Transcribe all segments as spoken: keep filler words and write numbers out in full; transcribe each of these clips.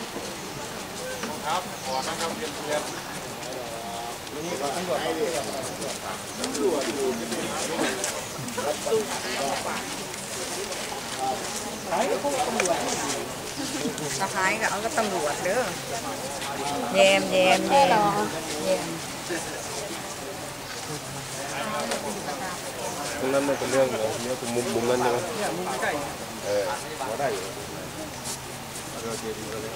ครับขอนะครับเรียนเรียนนี่ตำรวจตำรวจตำรวจอยู่ที่นี่ขายก็ตำรวจสะพายก็เอาก็ตำรวจเด้อแยมแยมแยมแยมตรงนั้นมันเป็นเรื่องเลยเนี่ยตรงมุมมุมนั้นใช่ไหมเนี่ยมุมใกล้เออมาได้อยู่เราเจดีเลย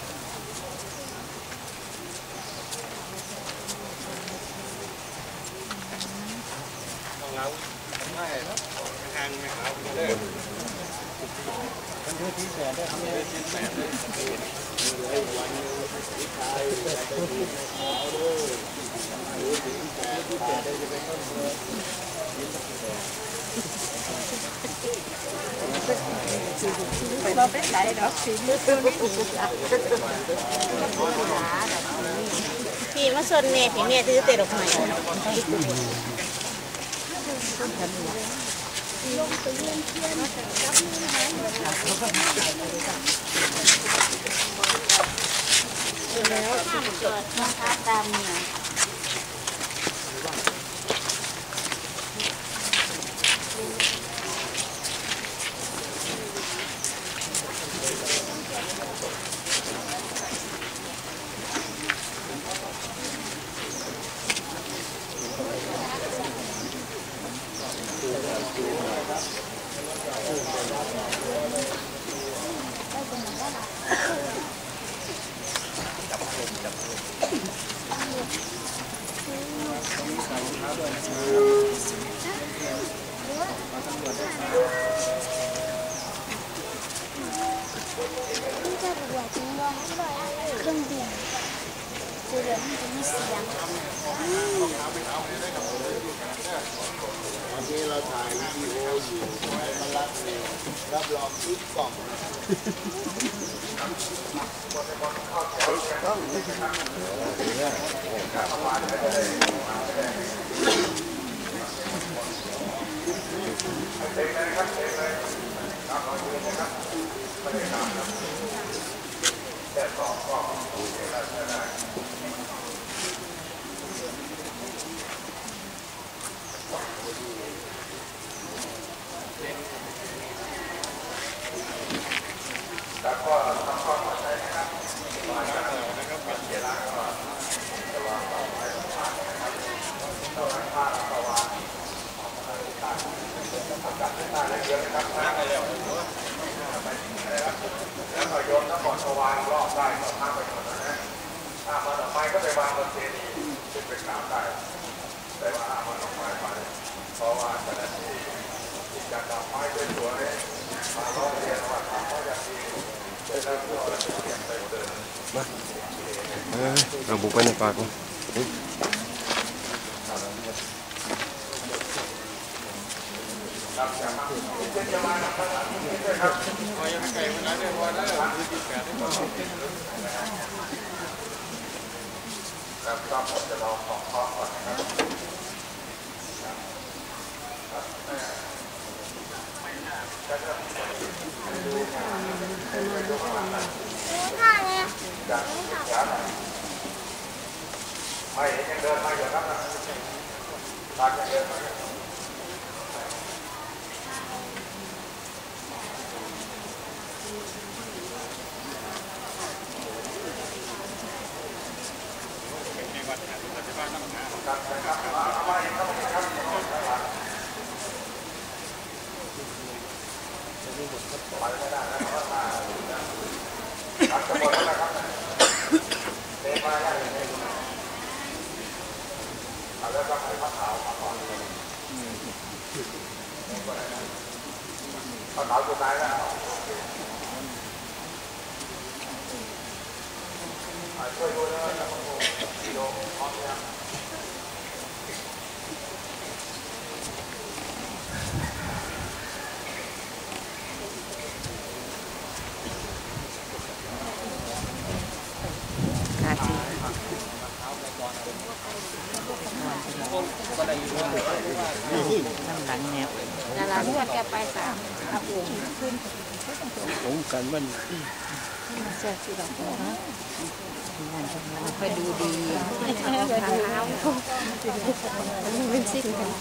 ต้องเราไม่ทางไม่เอาเลยมันคือที่แสนได้ทำได้ที่แสนเลยไอ้วันที่ชายแต่ที่เอาเลยหรือที่แสนที่แสนได้จะเป็นต้นเลยเราเป็นไรดอกสีมือตัวนี้พี่มาส่วนเมย์พี่เมย์ถือเตะดอกไม้ลงไปเยี่ยมเยี่ยมรับมือหายแล้วห้ามเกิดนะคะตามเนี่ยเครื่องบินเสียงมันจะมีเสียงวันนี้เราถ่ายวิดีโออยู่ไว้มารับเลยรับรองทุกกล่องแล้วก็ทำความเข้าใจนะครับมาจากนะครับเป็นเวลาก็จะวางต่อไปผ่านนะครับตอนนั้นภาคตะวันออกมาในการทำการศึกษาเยอะนะครับมากเลยแล้วแล้วก็โยนทั้งหมดวางรอบได้ก็ทำไปหมดนะถ้ามันออกไปก็ไปวางบนเจดีย์ซึ่งเป็นกราบได้แต่ว่ามันออกไปไปเพราะว่าแต่ละที่ที่จะดอกไม้สวยๆมาล้อเลียนว่าทำเขาอย่างดีมาเออเราบุกไปในป่าก่อนครับก็ผมจะลองของข้อก่อนนะครับไม่ยังเดินมาอยู่ครับตายังเดินมาครับครับเอามาเองครับครับไปไม่ได้นะเพราะว่าครับจะหมดแล้วนะครับเดินมาได้เลยแล้วก็ให้ผ้าขาวมาก่อนผ้าขาวอยู่ไหนแล้วช่วยดูนะจะมาดูวิดีโอพร้อมยังน้ำหลังแนวดาราที่ว่าแกไปสามครับผมผมกันมันเสื้อสีดำนะค่อยดูดีเท้าเป็นสิ่งกัน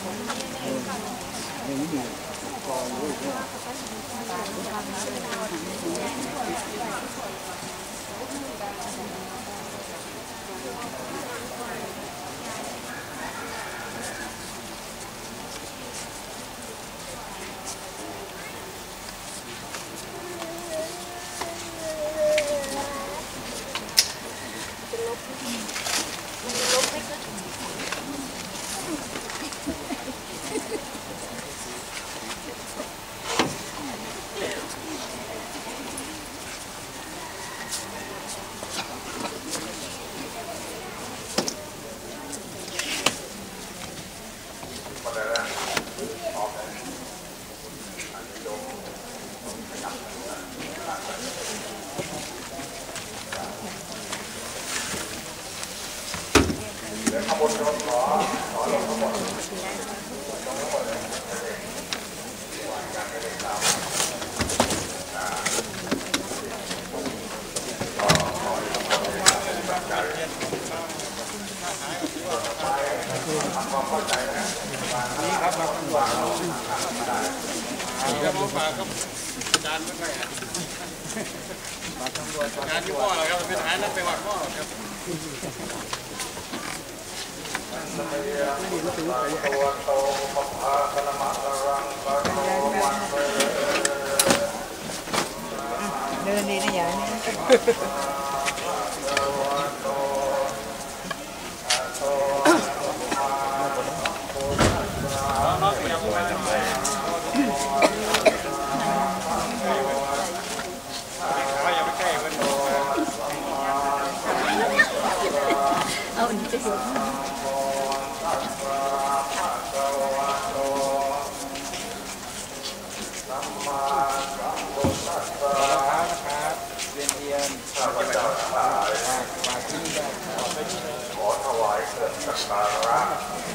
จานไม่ไปงานที่พ่อเราครับเป็นทหารนั่นไปวัดพ่อครับเดินดีนะอย่างนี้เอาอันนี้ไปดูข้าพเจ้าทั้งหลายขอถวายเครื่องสักการะ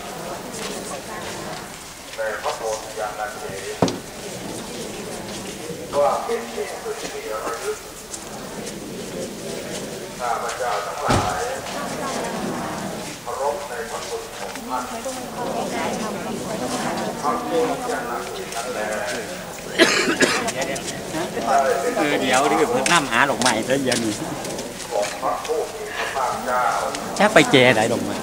แด่พระโพธิญาณเถรว่าเป็นที่สุดที่ระลึกข้าพเจ้าทั้งหลายเคารพในพระคุณของท่านพระโพธิญาณเถรนั่นแหละเออเดี๋ยวนี่เพิ่งน้ำหาดอกไม้ซะยังนี่จะไปเจไหนดอกไม้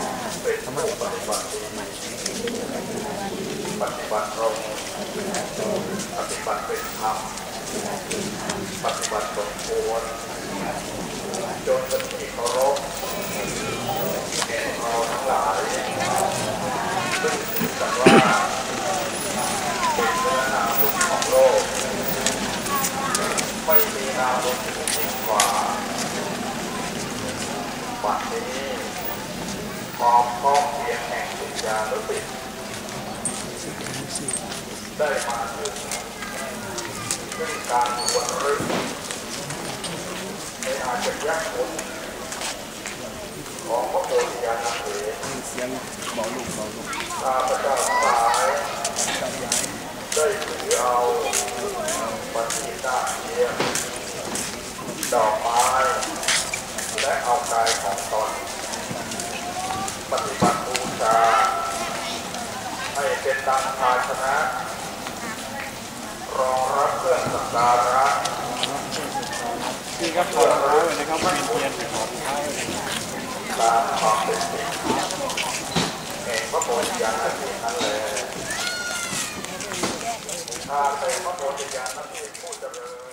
ปฏิบัติตรงปฏิบัติเป็นธรรมปฏิบัติสมควรจนเป็นที่เคารพแก่เราทั้งหลายซึ่งถือกันว่าเป็นเนื้อนาบุญของโลกไม่มีนาบุญยิ่งกว่าบัดนี้พร้อมพร้อมเพียงแห่งวิญญาณนุติได้มาถึงซึ่งการบวชรึกในอาจจะยากคนของพระโพธิญาณเถรเสียงเบาลูกเบาลูกข้าพเจ้าทั้งหลายได้ถือเอาปฏิญาณเทียนดอกไม้และเอากายของตนปฏิบัติบูชาให้เป็นดังภาชนะรองรับเครื่องสักการะนี่ครับตัวร้ายนะครับเป็นเทียนของท้ายตามความเป็นจริงแห่งพระโพธิญาณเถรนั่นแหละถ้าเป็นพระโพธิญาณเถรผู้เจริญ